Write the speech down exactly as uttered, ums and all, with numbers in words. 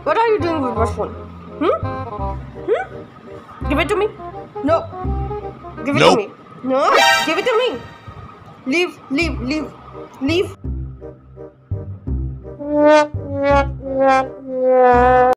What are you doing with my phone? Hmm? Hmm? Give it to me. No. Give it Nope. to me. No. Give it to me. Leave, leave, leave, leave.